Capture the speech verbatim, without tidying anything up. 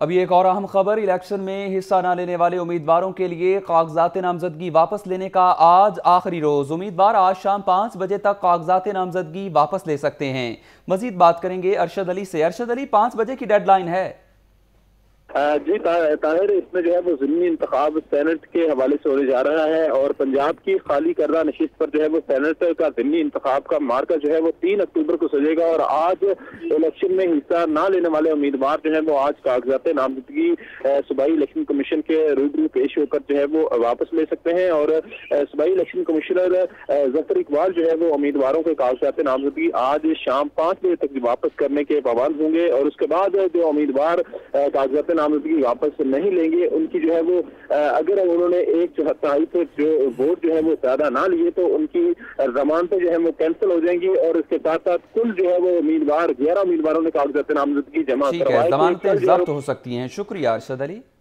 अभी एक और अहम खबर, इलेक्शन में हिस्सा न लेने वाले उम्मीदवारों के लिए कागजात नामजदगी वापस लेने का आज आखिरी रोज। उम्मीदवार आज शाम पाँच बजे तक कागजात नामजदगी वापस ले सकते हैं। मजीद बात करेंगे अरशद अली से। अरशद अली, पाँच बजे की डेडलाइन है। जी ताहिर, इसमें जो है वो ज़िमनी इंतखाब सेनेट के हवाले से होने जा रहा है और पंजाब की खाली करदा नशिस्त पर जो है वो सेनेट का ज़िमनी इंतखाब का मार्का जो है वो तीन अक्टूबर को सजेगा और आज इलेक्शन में हिस्सा ना लेने वाले उम्मीदवार जो है वो आज कागजात नामजदगी सूबाई इलेक्शन कमीशन के रूबरू पेश होकर जो है वो वापस ले सकते हैं। और सूबाई इलेक्शन कमिश्नर जफर इकबाल जो है वो उम्मीदवारों के कागजात नामजदगी आज शाम पाँच बजे तक वापस करने के पाबंद होंगे और उसके बाद जो उम्मीदवार कागजात नामजदगी वापस नहीं लेंगे उनकी जो है वो अगर उन्होंने एक चौथाई से जो वोट जो है वो ज्यादा ना लिए तो उनकी जमानतें जो है वो कैंसिल हो जाएंगी और इसके साथ साथ कुल जो है वो उम्मीदवार ग्यारह उम्मीदवारों ने कागजात नामजदगी जमा करवाई। जमानतें जब्त हो सकती हैं। शुक्रिया अरशद अली।